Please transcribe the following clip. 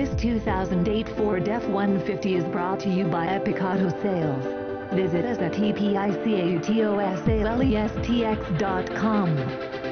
This 2008 Ford F-150 is brought to you by Epic Auto Sales. Visit us at epicautosales.com.